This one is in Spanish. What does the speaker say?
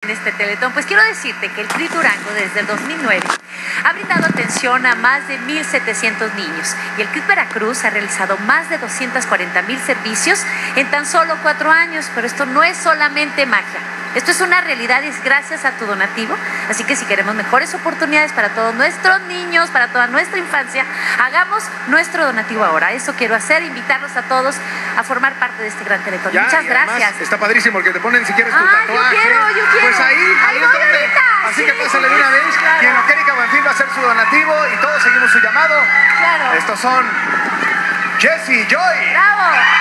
en este Teletón. Pues quiero decirte que el CRIT Durango desde el 2009 ha brindado atención a más de 1,700 niños y el CRIT Veracruz ha realizado más de 240,000 servicios en tan solo 4 años. Pero esto no es solamente magia. Esto es una realidad y es gracias a tu donativo. Así que si queremos mejores oportunidades para todos nuestros niños, para toda nuestra infancia, hagamos nuestro donativo ahora. Eso quiero hacer, invitarlos a todos a formar parte de este gran Teletón. Muchas gracias. Está padrísimo el que te ponen si quieres tu tatuaje. Yo quiero. Pues ahí es donde. Así que pásale de una vez. Claro. Quien lo quiere, Buenfil va a hacer su donativo y todos seguimos su llamado. Claro. Estos son Jesse y Joy. ¡Bravo!